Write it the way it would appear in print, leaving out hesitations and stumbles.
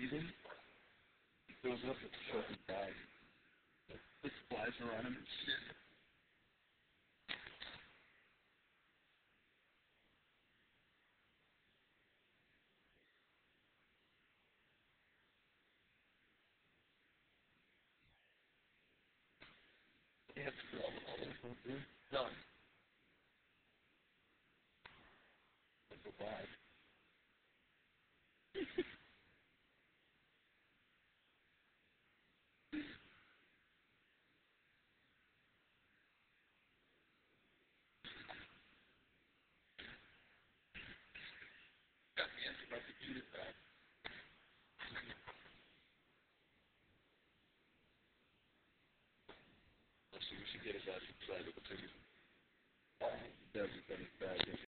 breathing. He goes up with the fucking bag. It flies around him and shit. They have to go all over. Done. Goodbye.